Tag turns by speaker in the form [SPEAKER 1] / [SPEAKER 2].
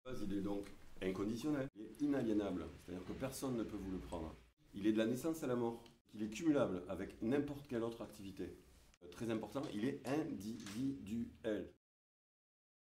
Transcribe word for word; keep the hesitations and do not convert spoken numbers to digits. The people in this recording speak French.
[SPEAKER 1] Il est donc inconditionnel, il est inaliénable, c'est-à-dire que personne ne peut vous le prendre. Il est de la naissance à la mort, il est cumulable avec n'importe quelle autre activité. Très important, il est individuel.